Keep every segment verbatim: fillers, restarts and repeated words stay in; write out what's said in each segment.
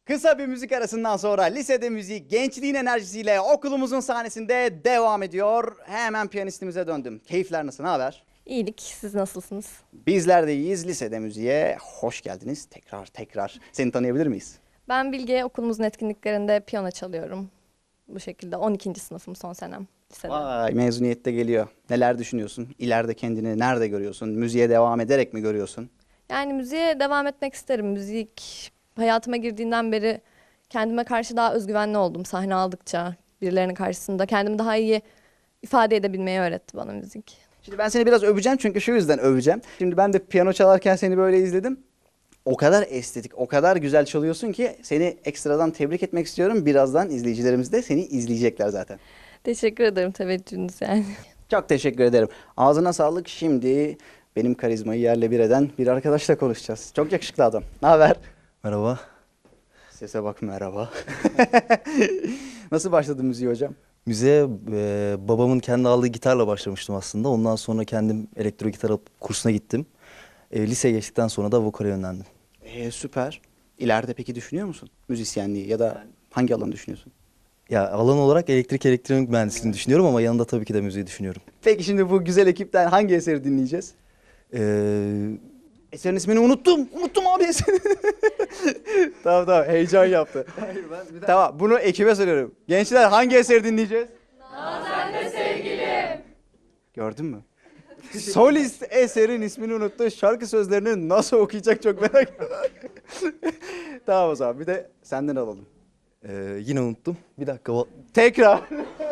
Kısa bir müzik arasından sonra lisede müzik gençliğin enerjisiyle okulumuzun sahnesinde devam ediyor. Hemen piyanistimize döndüm. Keyifler nasıl, ne haber? İyilik, siz nasılsınız? Bizler de iyiyiz. Lisede müziğe hoş geldiniz. Tekrar tekrar. Seni tanıyabilir miyiz? Ben Bilge, okulumuzun etkinliklerinde piyano çalıyorum. Bu şekilde on ikinci sınıfım, son senem lisede. Vay, mezuniyette geliyor. Neler düşünüyorsun? İleride kendini nerede görüyorsun? Müziğe devam ederek mi görüyorsun? Yani müziğe devam etmek isterim. Müzik hayatıma girdiğinden beri kendime karşı daha özgüvenli oldum sahne aldıkça. Birilerinin karşısında kendimi daha iyi ifade edebilmeyi öğretti bana müzik. Şimdi ben seni biraz öveceğim çünkü şu yüzden öveceğim. Şimdi ben de piyano çalarken seni böyle izledim. O kadar estetik, o kadar güzel çalıyorsun ki seni ekstradan tebrik etmek istiyorum. Birazdan izleyicilerimiz de seni izleyecekler zaten. Teşekkür ederim teveccühünüz yani. Çok teşekkür ederim. Ağzına sağlık. Şimdi benim karizmayı yerle bir eden bir arkadaşla konuşacağız. Çok yakışıklı adam. Ne haber? Merhaba. Sese bak, merhaba. Nasıl başladın müziğe hocam? Müziğe e, babamın kendi aldığı gitarla başlamıştım aslında. Ondan sonra kendim elektro gitar alıp kursuna gittim. E, lise geçtikten sonra da vokale yönlendim. Ee, süper. İleride peki düşünüyor musun müzisyenliği ya da hangi alanı düşünüyorsun? Ya alan olarak elektrik elektronik mühendisliğini düşünüyorum ama yanında tabii ki de müziği düşünüyorum. Peki şimdi bu güzel ekipten hangi eseri dinleyeceğiz? Ee, Eserin ismini unuttum. Unuttum abi eseri. Tamam tamam, heyecan yaptı. Hayır ben Tamam, bunu ekibe soruyorum. Gençler, hangi eseri dinleyeceğiz? Nazende sevgilim. Gördün mü? Solist eserin ismini unuttu. Şarkı sözlerini nasıl okuyacak çok merak ediyorum. Tamam o zaman, bir de senden alalım. Ee, yine unuttum. Bir dakika. va- Tekrar.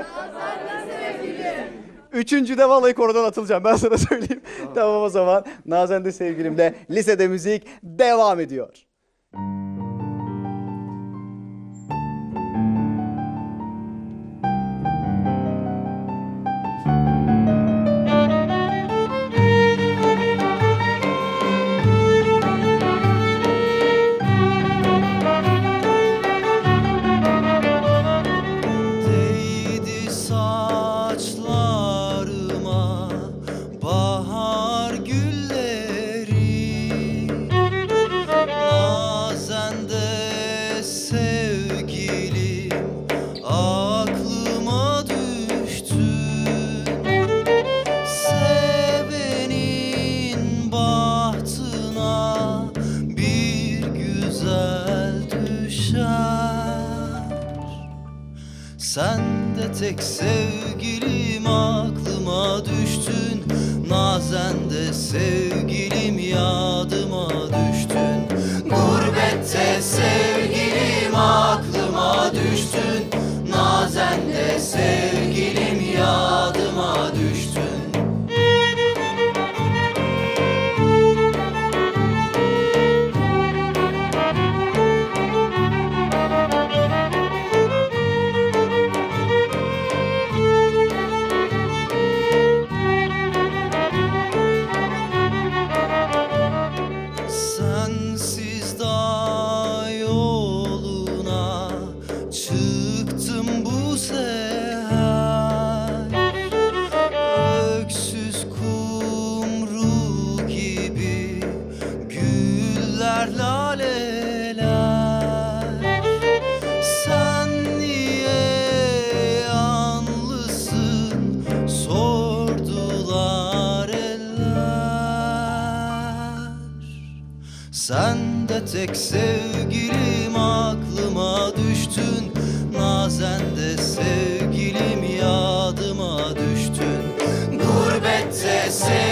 Üçüncüde vallahi korodan atılacağım, ben sana söyleyeyim. Tamam, tamam o zaman. Nazende sevgilimle lisede müzik devam ediyor. Değdi saçlarıma bahar gülleri, nazende sevgilim aklıma düştün. Sevenin bahtına bir güzel düşer. Sen de tek sevgilim aklıma düştün. Nazende sevgilim yadıma düştün. Gurbette sevgilim aklıma düştün. Nazende sevgilim yadıma düştün. Sensiz dağ yoluna çıktım bu seher. Öksüz kumru gibi güller laleler. Sen niye yalnızsın sordular eller. Sen de tek sevgilim aklıma düştün. Nazende sevgilim yadıma düştün. Gurbette sevgilim